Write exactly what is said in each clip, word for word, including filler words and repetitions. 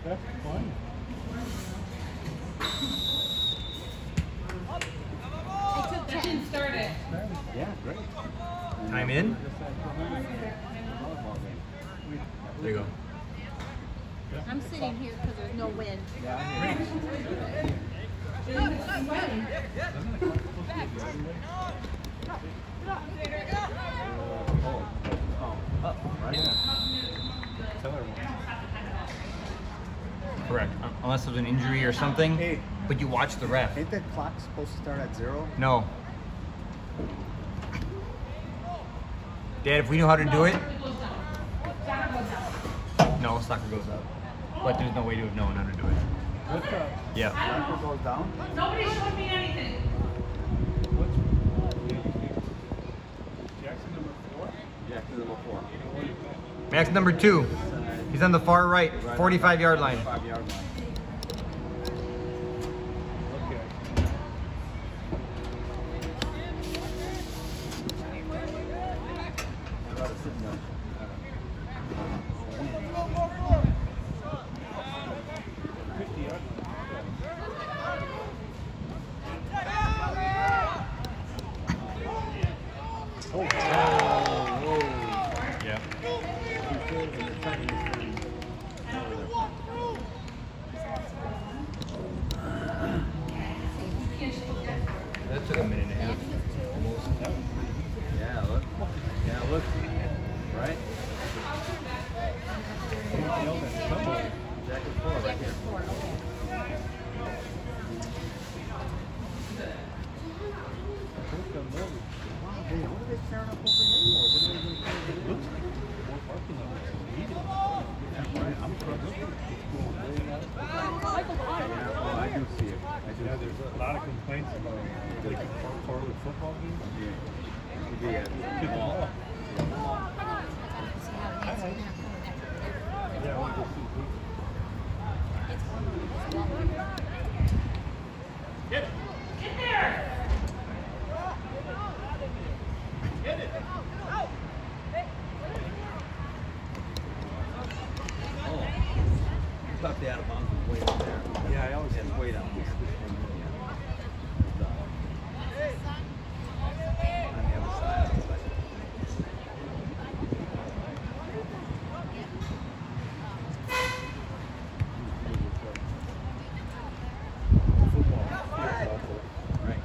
That's fun. That didn't start it. Yeah, great. Time in? There you go. I'm sitting here because there's no wind. Correct. Un- Unless there's an injury or something. Hey. But you watch the ref. Ain't that clock supposed to start at zero? No. Dad, if we know how to do it. No, soccer goes up. But there's no way to have known how to do it. What's up? Yeah. Soccer goes down? Nobody showed me anything. What's Jackson number four? Jackson number four. Max number two. He's on the far right, forty-five yard line. Five yard line. Okay. I'd rather sit down. fifty yards. Oh, whoa. Yeah. That took a minute and a half. Almost. Yeah, look. Yeah, look. Right? Jacket four right here. Wow, hey, what are they tearing up over here for? What are they doing? It looks like there's more parking on there. Yeah, right. I'm sure this is cool. Yeah, well, I do see it. I do Yeah, see there's it. a lot of complaints about like a four-quarter football game. Yeah. Yeah. Get the ball. Yeah, I want to go see the Get it! Get there! Get it! Oh. I thought the out of bounds was way down there. Yeah, I always It's way down there. On the other side. Football. It's awful. Right.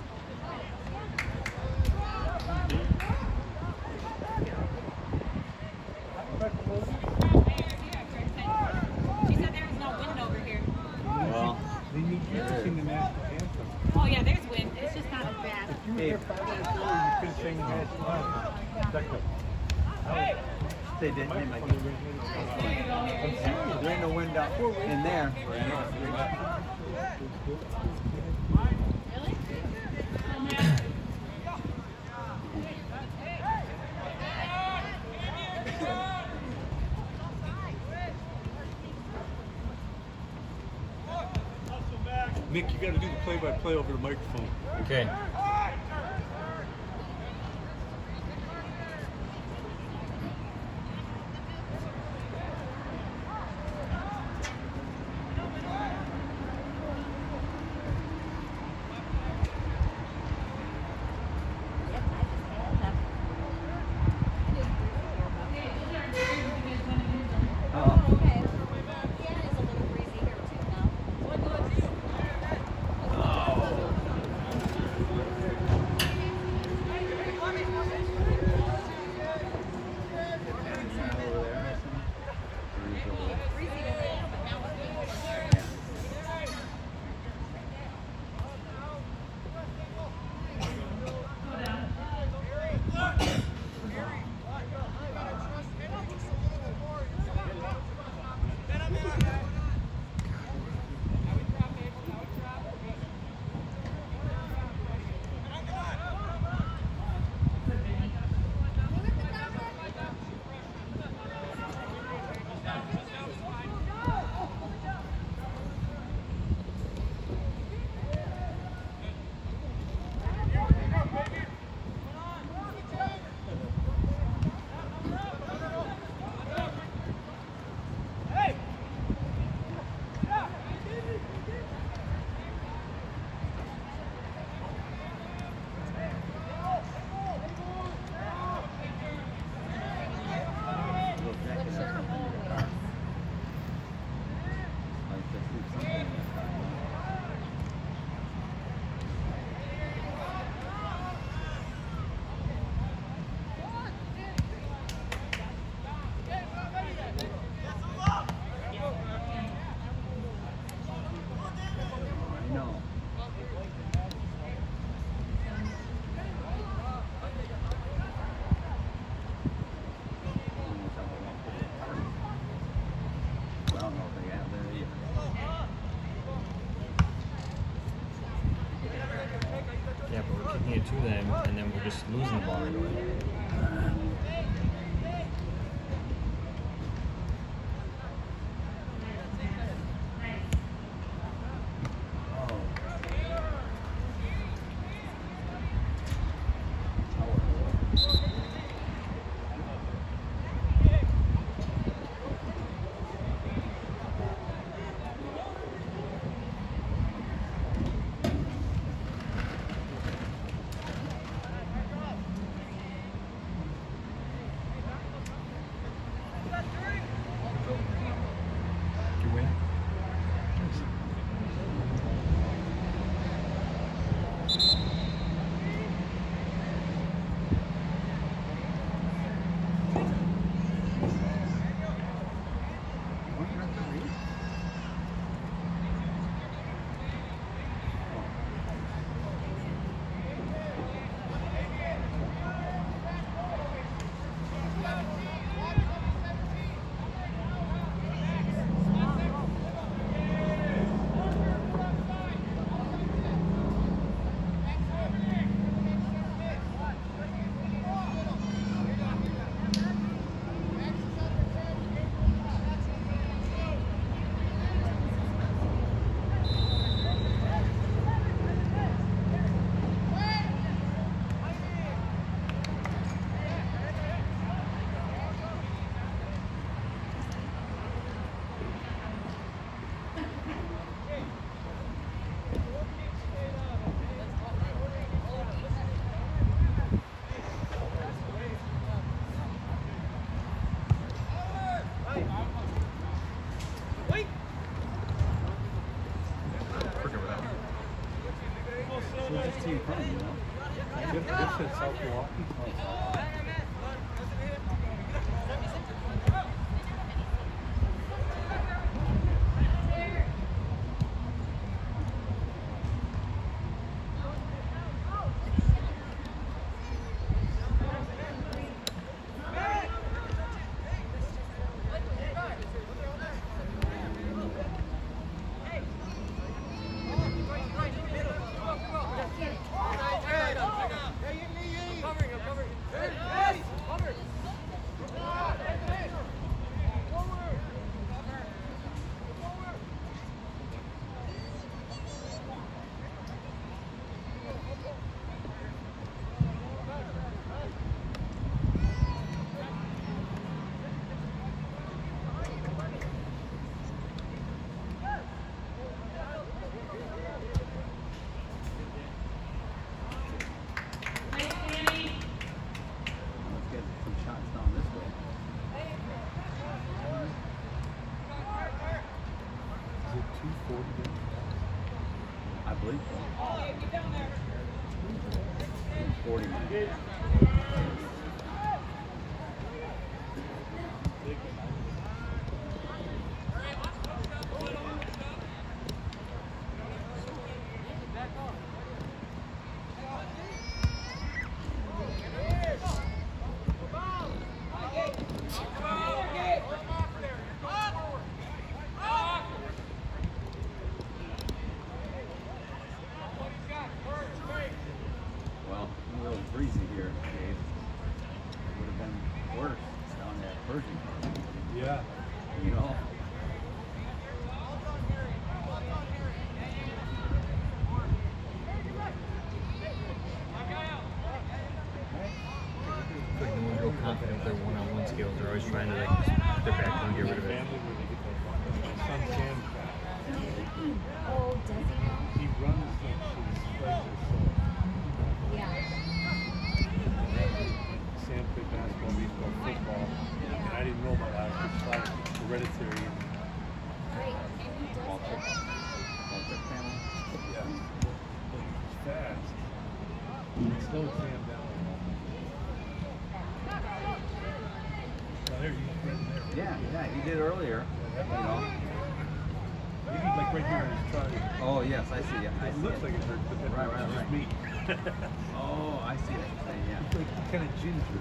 She said there was no wind over here. Well, They need to sing the national anthem. Oh yeah, there's wind. It's just not as bad. If you were there five minutes early, you could sing the national anthem. Second. they didn't. They might get I'm serious. There ain't no wind out in there. Nick, you got to do the play-by-play over the microphone. Okay. I don't know if they have there either. Yeah, but we're kicking it to them, and then we're just losing the ball right away. I believe so. forty minutes. Breezy here, Dave. It would have been worse down that Pershing. Yeah. You know? Like no one's real confident with their one-on-one skills. They're always trying to like step back and get rid of it. Son Sam. Oh, does he now? He runs like she's like so. Yeah. Sam played basketball, baseball, football, and I didn't know about that. It's like hereditary. Great. And he does Walter. that. Walter family. Yeah. It's fast. It slows Sam down. Now there, he's right there. Yeah, yeah, he did earlier. You know? Maybe like right here in his trunk. Oh, yes, I see it. I It see looks it. like it hurts, but then Right, it's right, just right. me. Oh, I see what you're saying, yeah. It's like kind of ginger.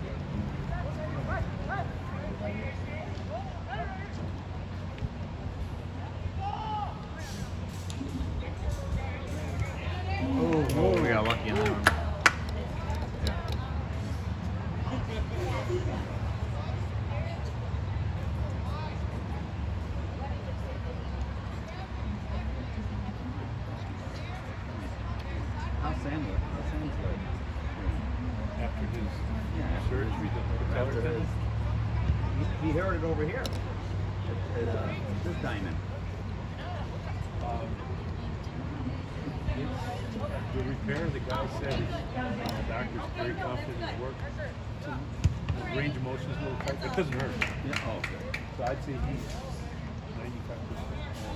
After his Yeah, surgery, the patellar after tendon. his, he, he heard it over here at, at uh, this diamond. Um, it's, the repair, the guy said, is, the doctor's very confident in his work. To, the range of motion is a little tight. It doesn't hurt. Yeah. Oh, okay. So I'd say he's ninety-five percent.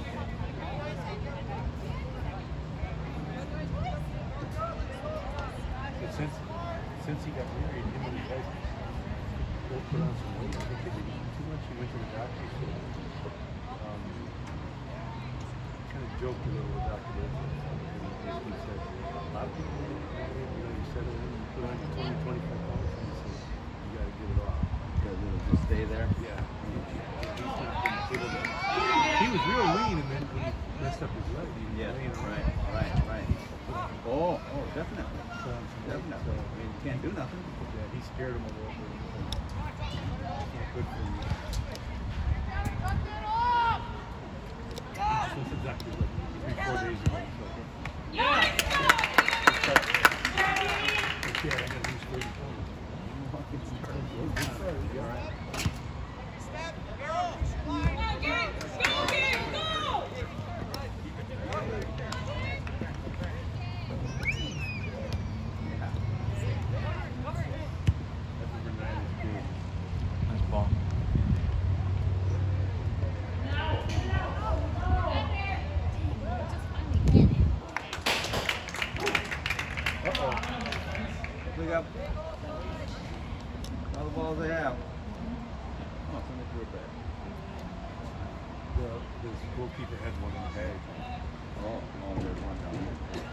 But since, since he got married, him and his wife both put on some weight. I think they did eat too much. He went to the doctor. So, um, kind of joked a little with Doctor Wilson. He said, a lot of people, you know, you settle in, you put on your twenty, twenty-five pounds, and he says, you got to get it off. Because it'll just stay there. Yeah. He's not able to. He was real lean, and then when he messed up his leg, he was Yeah, laying right, around. right, right. Oh, oh, definitely. So, Definitely. so, I mean, you can't do nothing. yeah, he scared him a little bit. It's not good for you. Since the doctor like three, four days ago. So. Yeah. Yeah, I got these thirty pounds. All right. Nice ball. Uh-oh. Look up. All the balls they have. Oh, somebody threw it back. The, this goalkeeper had one in the bag. Oh, oh, there's one down there.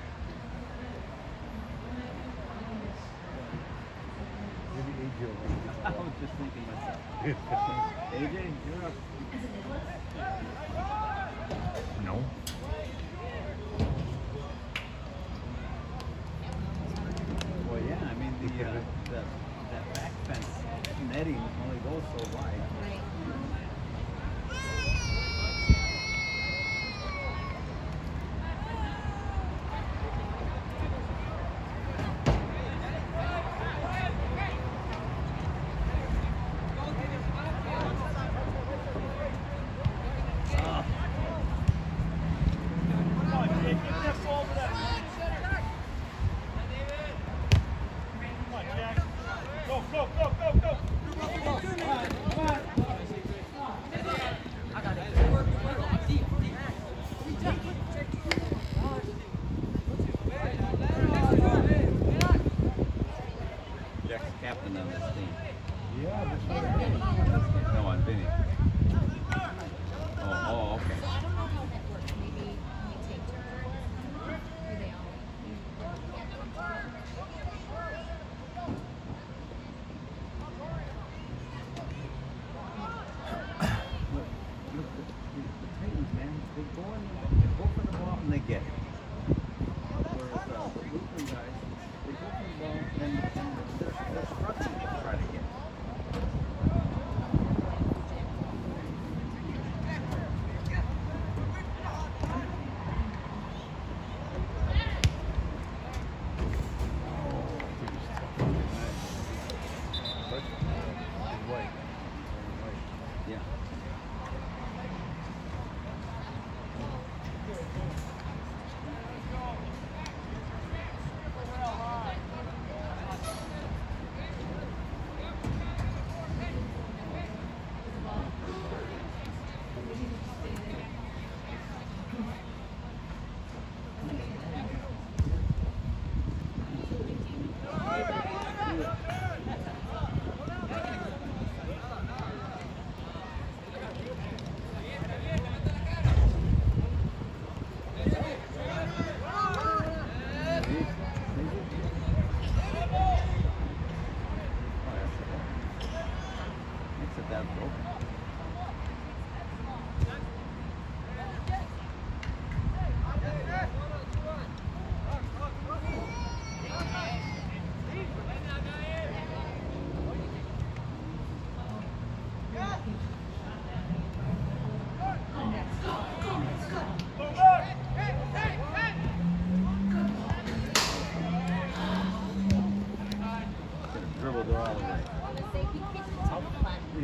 Maybe A J will run I was just thinking myself. A J, you're up. No. Well, yeah, I mean, the, uh, the, that back fence netting only goes so wide. Right. Jack's captain on this team. Yeah, that's right. No, on Vinny. Oh, oh, okay. So I don't know how that works. Maybe we take turns. Or they all. Look, look, the, the, the Titans, man, they go in, they go for the ball and they get it. Whereas uh, the Lutheran guys, they go for the ball and, and they're, they're struggling to try to get it. Yeah.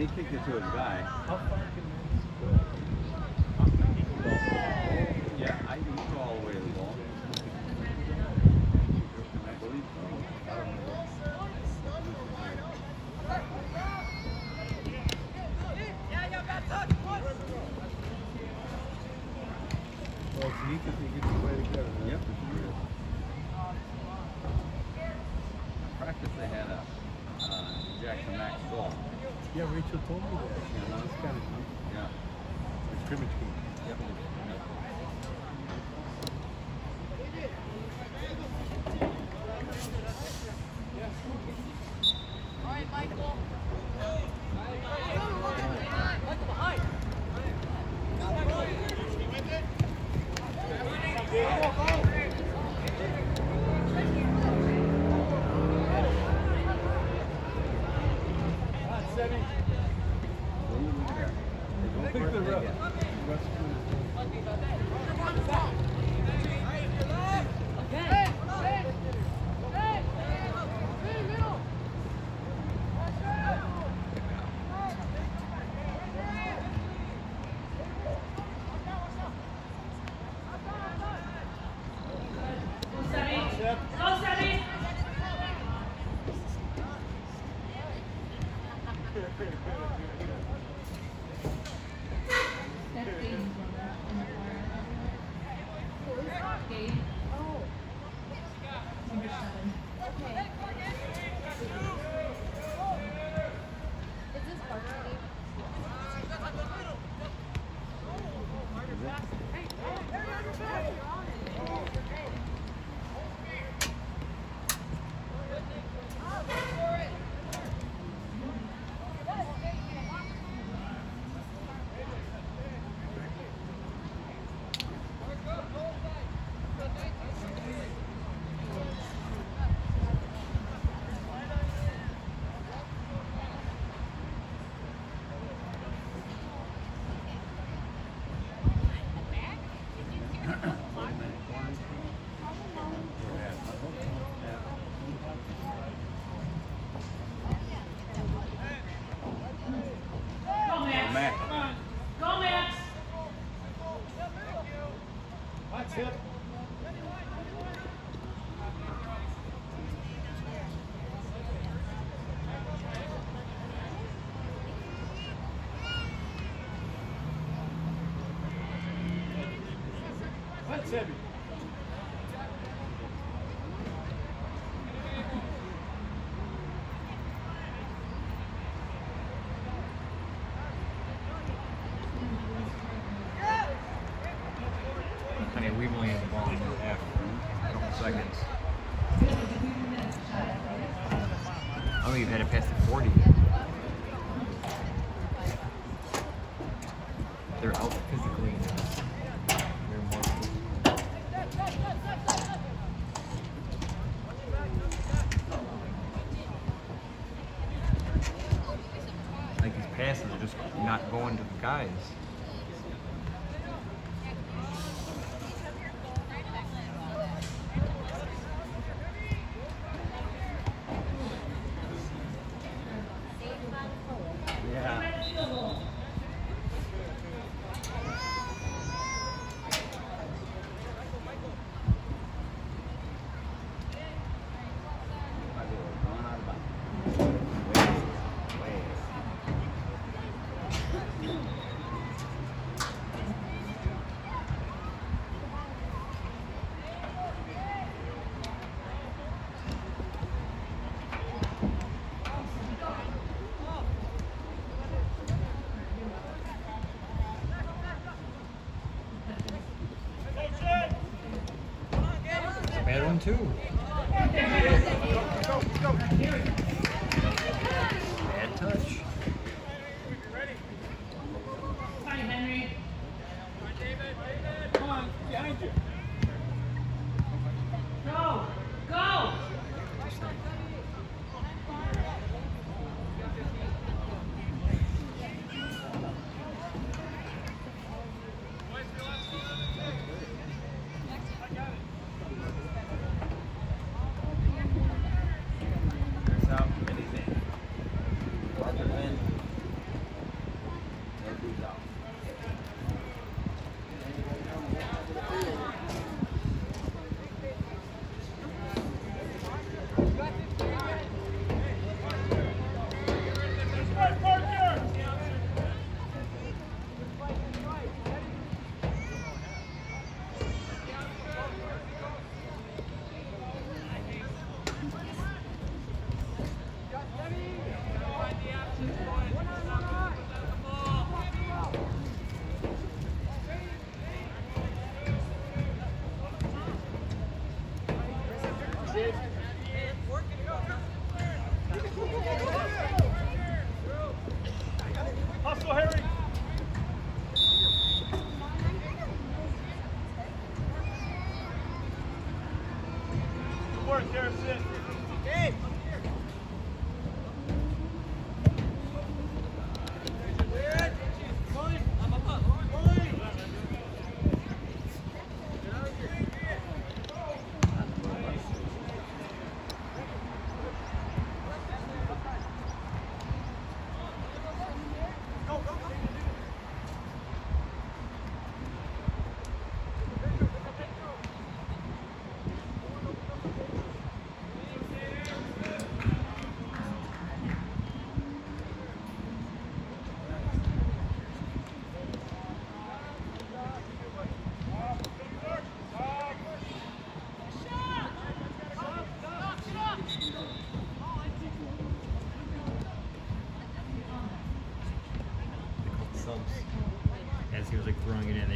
kicked it to his guy. How far can Yeah, I can go all the way to the ball. I believe so. Well, it's neat that they get the way together. Yep. Practice they had a uh, Jackson Max ball. Yeah, Rachel told me that. Yeah, no, It's kind of neat. Yeah. Like scrimmage game. Yep. That's heavy. Honey, we've only had the ball in half, a couple seconds. I don't think you've had it past the forty. They're out physically now. They're more physical. Like these passes are just not going to the guys. Bad one too. Bad touch. Hi, Henry. Come on, behind you. Go! Go!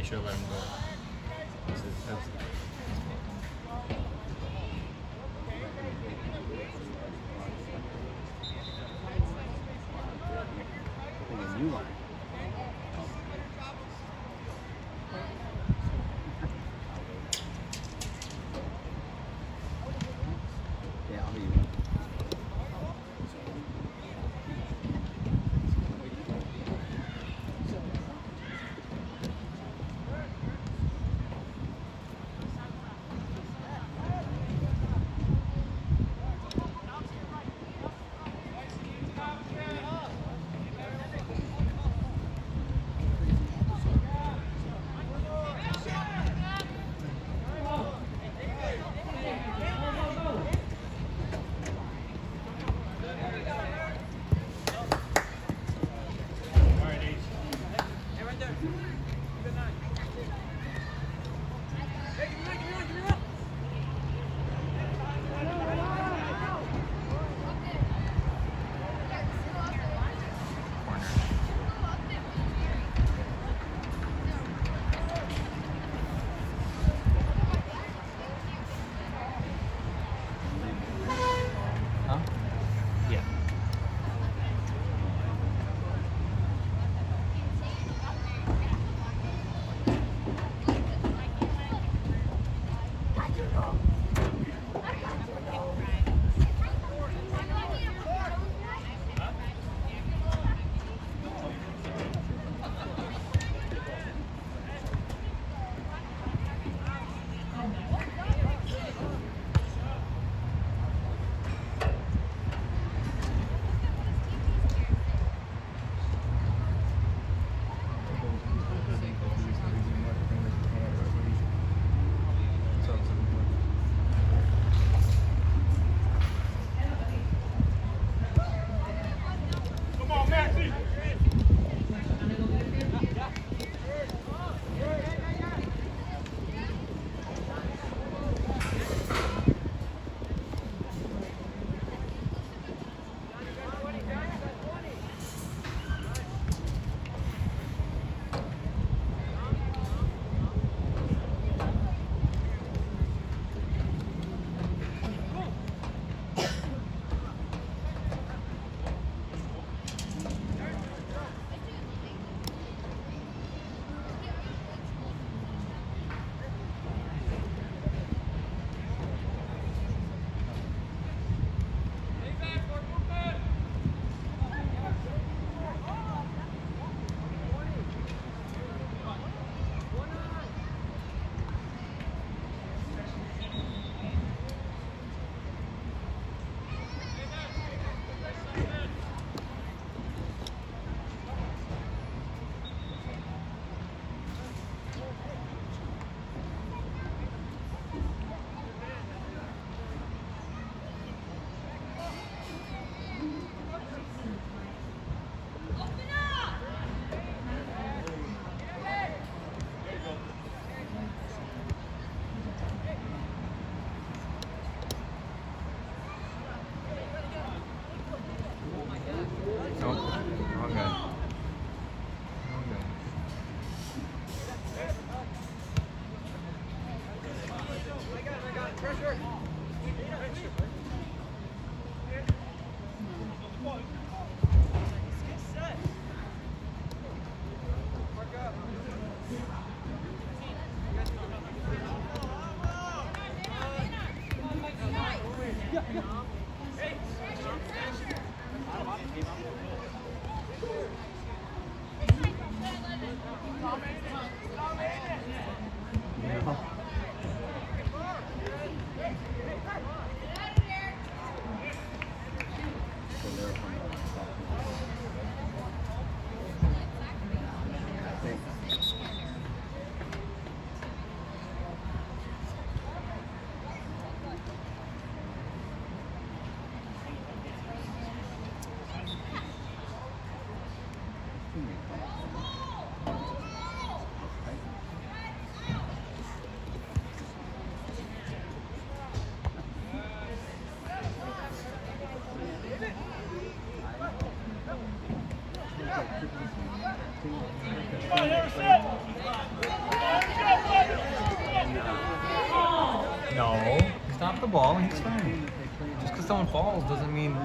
should have let him go. That's it. That's it. A new line. Yeah, I'll be. the ball, he's fine. Just because someone falls doesn't mean.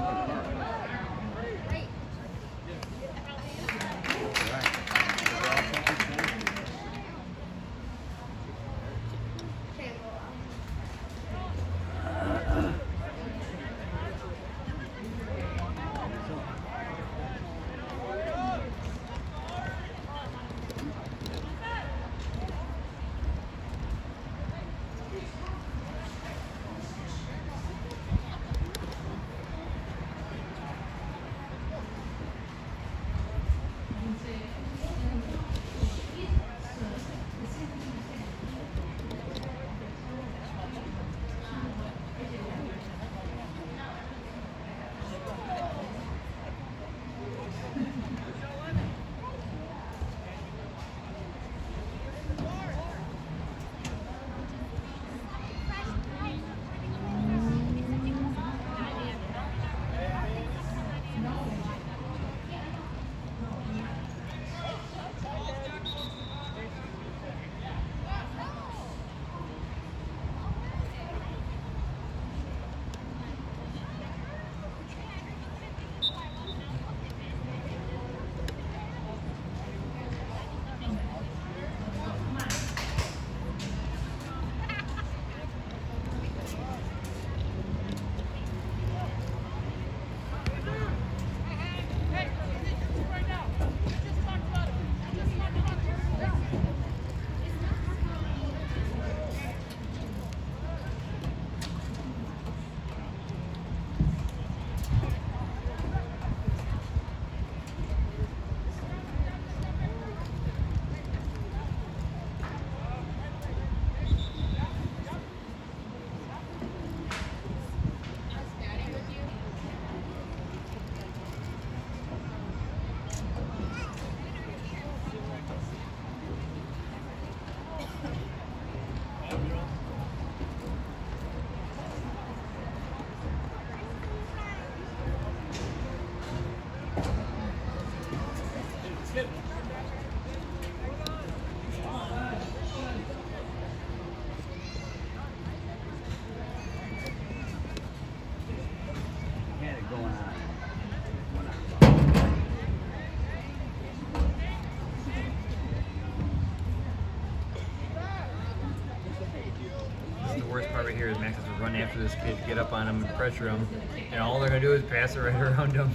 Right here is Max has to run after this kid, get up on him and pressure him, and all they're gonna do is pass it right around him.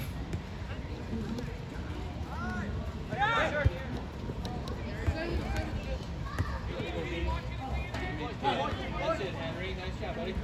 That's it, Henry. Nice job, buddy.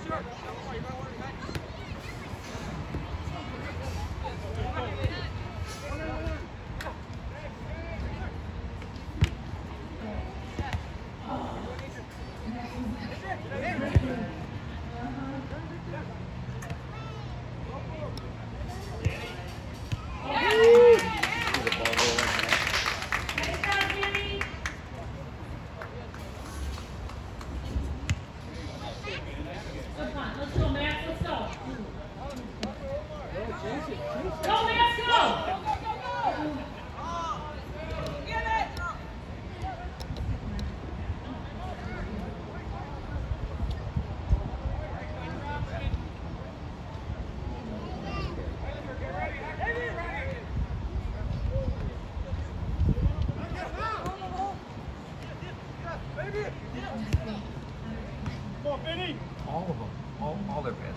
All of them. All, all their passes.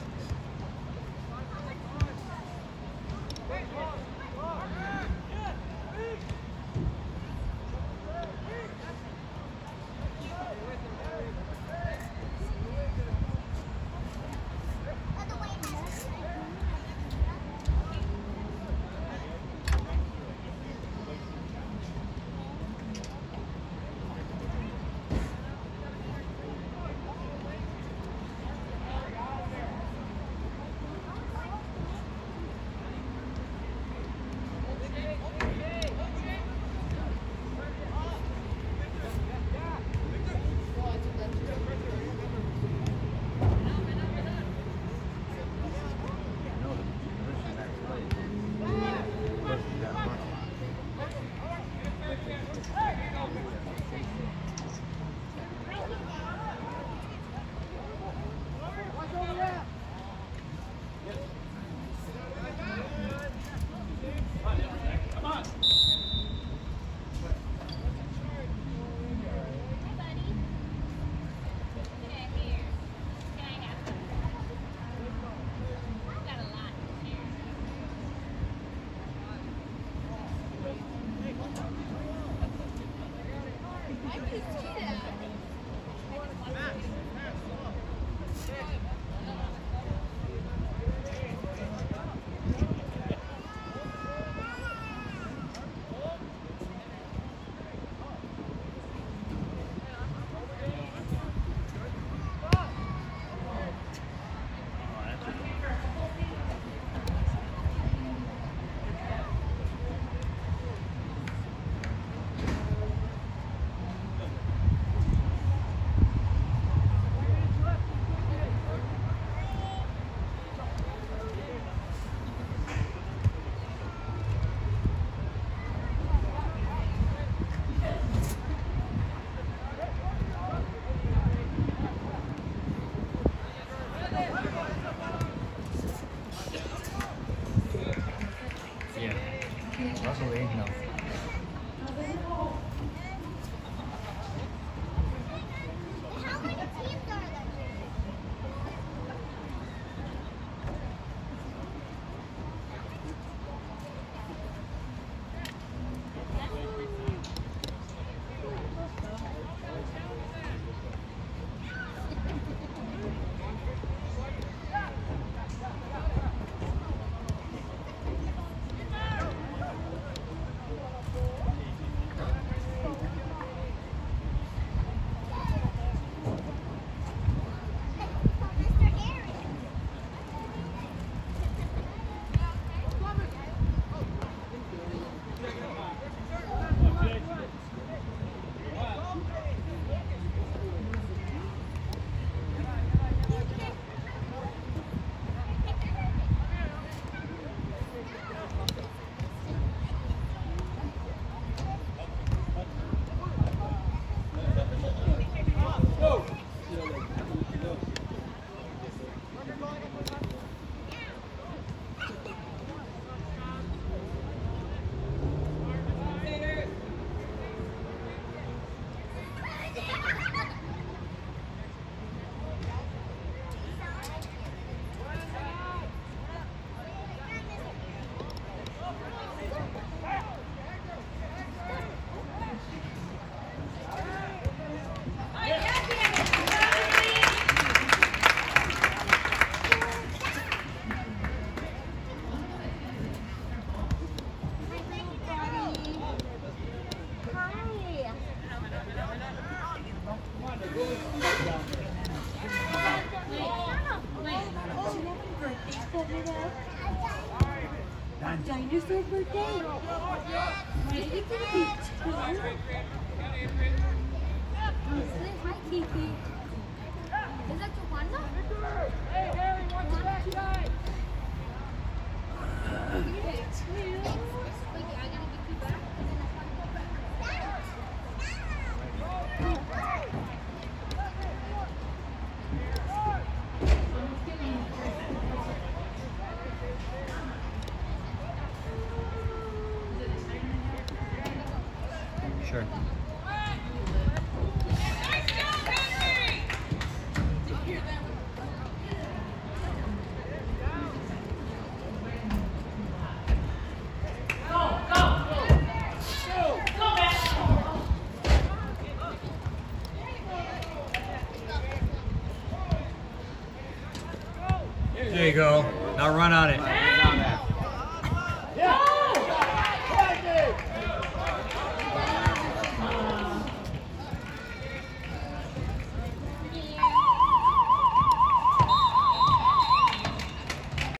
Dinosaur birthday? Maybe Kiki too. Say hi, Kiki. Is that Johanna? Hey, Harry, watch your back, guys. Okay, two. Wait, I gotta get you back. And then I want to go back. Sure. There you go. Now run on it.